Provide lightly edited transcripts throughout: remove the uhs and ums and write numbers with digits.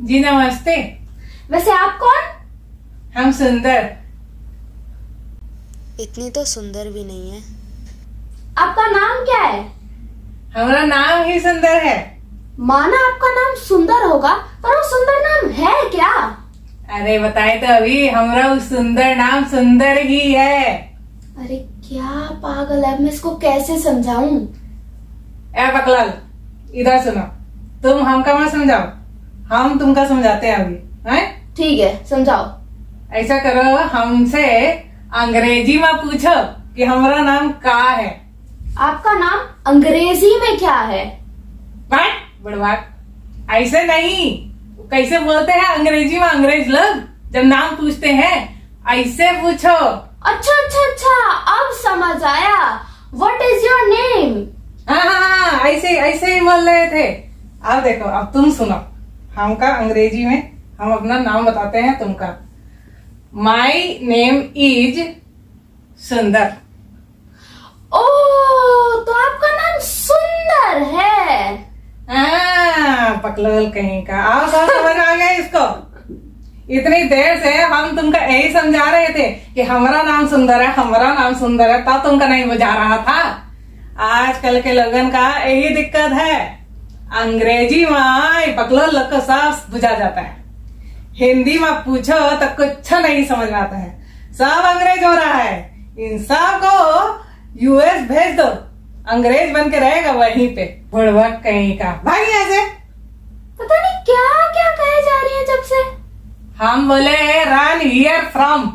जी नमस्ते। वैसे आप कौन? हम सुंदर। इतनी तो सुंदर भी नहीं है। आपका नाम क्या है? हमारा नाम ही सुंदर है। माना आपका नाम सुंदर होगा, पर वो सुंदर नाम है क्या? अरे बताए तो अभी, हमारा वो सुंदर नाम सुंदर ही है। अरे क्या पागल है, मैं इसको कैसे समझाऊं? ए बकलाल, इधर सुनो। तुम हमका मत समझाओ, हम तुमका समझाते हैं अभी। हैं? ठीक है, समझाओ। ऐसा करो, हमसे अंग्रेजी में पूछो कि हमारा नाम का है। आपका नाम अंग्रेजी में क्या है? बड़वाक, ऐसे नहीं। कैसे बोलते हैं अंग्रेजी में अंग्रेज लोग जब नाम पूछते हैं? ऐसे पूछो। अच्छा अच्छा अच्छा, अब समझ आया। What is your name? हाँ, ऐसे ऐसे ही बोल रहे थे। अब देखो, अब तुम सुनो। हमका अंग्रेजी में हम अपना नाम बताते हैं तुमका। माई नेम इज सुंदर। ओह, तो आपका नाम सुंदर है। पकलोल कहीं का। आओ, सब समझ आ गया इसको। इतनी देर से हम तुमका यही समझा रहे थे कि हमारा नाम सुंदर है, हमारा नाम सुंदर है, तब तुमका नहीं बुझा रहा था। आजकल के लोगन का यही दिक्कत है। अंग्रेजी में पकलोल लोग को सब बुझा जाता है, हिंदी में पूछो तो कुछ नहीं समझ में आता है। सब अंग्रेज हो रहा है। इन सब को यूएस भेज दो, अंग्रेज बन के रहेगा वहीं पे। बुड़बक कहीं का। भाई ऐसे पता नहीं क्या क्या कहे जा रही है जब से। हम बोले रन हियर फ्रॉम।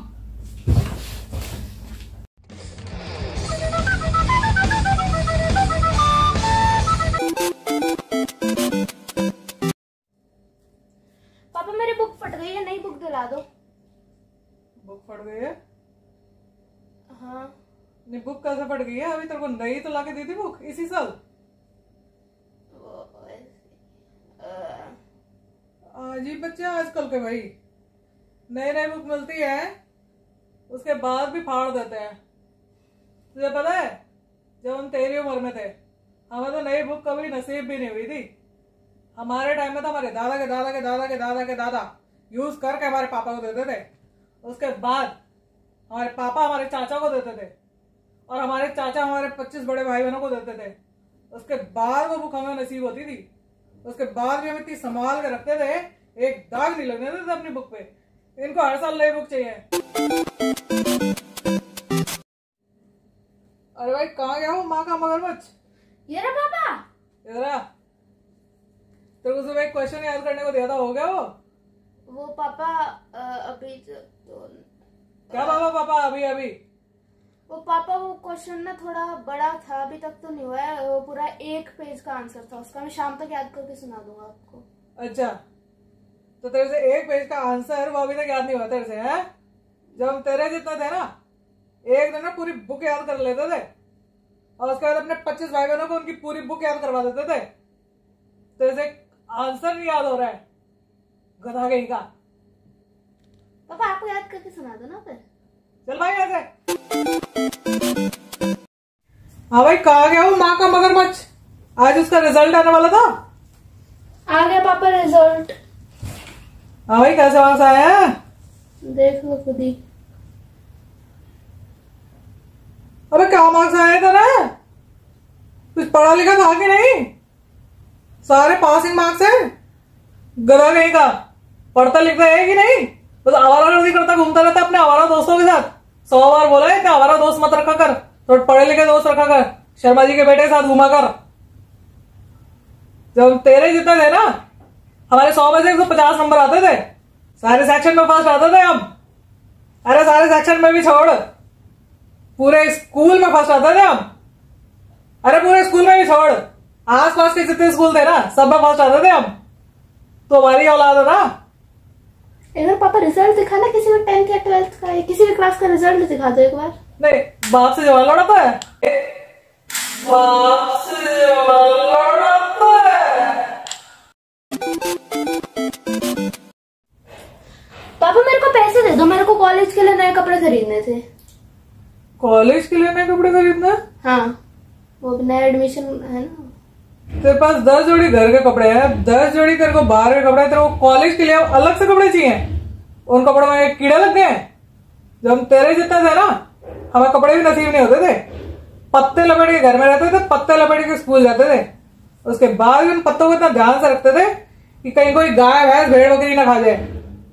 पापा मेरी बुक फट गई है, नई बुक दिला दो। बुक फट गई है? हाँ। नहीं, बुक कैसे फट गई है? अभी तेरे को नई तो लाके दी थी बुक इसी साल। अजीब बच्चे आजकल के भाई। नई नई बुक मिलती है, उसके बाद भी फाड़ देते हैं। तुझे पता है, जब हम तेरी उम्र में थे, हमें तो नई बुक कभी नसीब भी नहीं हुई थी। हमारे टाइम में तो हमारे दादा के दादा के दादा के दादा के दादा यूज करके हमारे पापा को देते थे। उसके बाद हमारे पापा हमारे चाचा को देते थे, और हमारे चाचा हमारे 25 बड़े भाई बहनों को देते थे। उसके बाद वो बुक हमें नसीब होती थी। उसके बाद भी हम इतनी संभाल के रखते थे, एक दाग नहीं लगने देते अपनी बुक पे। इनको हर साल नई बुक चाहिए। अरे भाई, कहाँ गया वो माँ का मगरमच्छ? ये रहा पापा। इधर आ। तेरे को सुबह एक क्वेश्चन याद करने को दिया था, हो गया वो पापा अभी तो क्या? पापा अभी अभी वो पापा वो क्वेश्चन ना थोड़ा बड़ा था, अभी तक तो नहीं हुआ है। वो पूरा 1 पेज का आंसर था उसका। मैं शाम तक याद करके सुना दूंगा आपको। अच्छा, तो तेरे से 1 पेज का आंसर वो अभी तक याद नहीं हुआ तेरे से है? जब हम तेरे जितना थे ना, एक दिन ना पूरी बुक याद कर लेते थे, और उसके बाद अपने 25 भाई बहनों को उनकी पूरी बुक याद करवा देते थे। तेरे से आंसर नहीं याद हो रहा है, गधा कहीं का। पापा आपको याद करके सुना दो ना फिर। चल भाई ऐसे। हाँ भाई, कहा गया वो माँ का मगरमच्छ? आज उसका रिजल्ट आने वाला था। आ गया पापा रिजल्ट। हाँ भाई, कैसे मार्क्स आया है? देख लो खुद ही। अबे क्या मार्क्स आए थे ना? कुछ पढ़ा लिखा था कि नहीं? सारे पासिंग मार्क्स है। गधा कहीं का। पढ़ता लिखता है कि नहीं? बस आवारागर्दी करता घूमता रहता अपने आवारा दोस्तों के साथ। 100 बार बोला है कि आवारा दोस्त मत रखा कर, तो पढ़े लिखे दोस्त रखा कर। शर्मा जी के बेटे के साथ घूमा कर। जब तेरे जितने थे ना, हमारे 100 में से 150 नंबर आते थे। सारे सेक्शन में फर्स्ट आते थे हम। अरे सारे सेक्शन में भी छोड़, पूरे स्कूल में फर्स्ट आते थे हम। अरे पूरे स्कूल में भी छोड़, आस पास के जितने स्कूल थे ना, सब में फर्स्ट आते थे हम। तो हमारी औलाद है ना। एक बार पापा रिजल्ट दिखा ना, किसी भी 10th या 12th का, किसी भी क्लास का रिजल्ट दिखा दो एक बार। नहीं, बाप से जवान लड़ाता है। बाप से जवान लड़ाता है। पापा मेरे को पैसे दे दो, मेरे को कॉलेज के लिए नए कपड़े खरीदने थे। कॉलेज के लिए नए कपड़े खरीदना? हाँ, वो नया एडमिशन है ना। तेरे पास 10 जोड़ी घर के कपड़े हैं, 10 जोड़ी तेरे को बाहर के कपड़े हैं, तेरे को कॉलेज के लिए अलग से कपड़े चाहिए। उन कपड़ों में एक कीड़े लग गए हैं। जब हम तेरे जितना थे ना, हमें कपड़े भी नसीब नहीं होते थे। पत्ते लपेट के घर में रहते थे, पत्ते लपेट के स्कूल जाते थे। उसके बाद भी उन पत्तों को इतना ध्यान से रखते थे कि कहीं कोई गाय भैंस भेड़ बकरी ना खा जाए।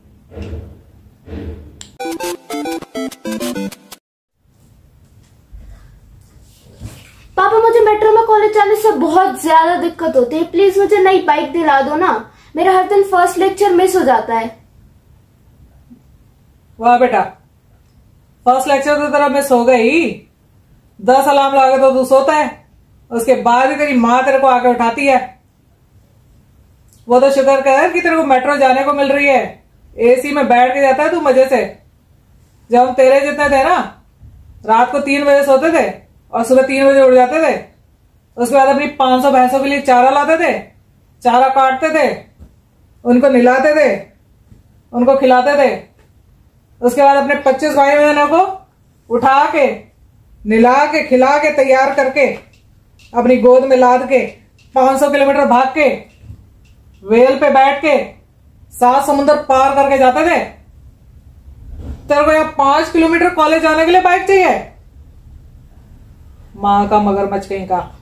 पापा मुझे मेट्रो में कॉलेज जाने से बहुत ज्यादा दिक्कत होती है, प्लीज मुझे नई बाइक दिला दो ना। मेरा हर दिन फर्स्ट लेक्चर मिस हो जाता है। वाह बेटा, फर्स्ट लेक्चर तो तेरा मिस हो गई। 10 अलार्म लगा तो तू सोता है, उसके बाद ही तेरी माँ तेरे को आके उठाती है। वो तो शुक्र कर कि तेरे को मेट्रो जाने को मिल रही है। एसी में बैठ के जाता है तू मजे से। जब हम तेरे जितने थे ना, रात को 3 बजे सोते थे और सुबह 3 बजे उठ जाते थे। उसके बाद अपनी 500 भैंसों के लिए चारा लाते थे, चारा काटते थे, उनको नहलाते थे, उनको खिलाते थे। उसके बाद अपने 25 भाई बहनों को उठा के नहला के खिला के तैयार करके अपनी गोद में लाद के 500 किलोमीटर भाग के वेल पे बैठ के 7 समुद्र पार करके जाते थे। तेरे को यहाँ 5 किलोमीटर कॉलेज जाने के लिए बाइक चाहिए? माँ का मगरमच्छ कहीं का।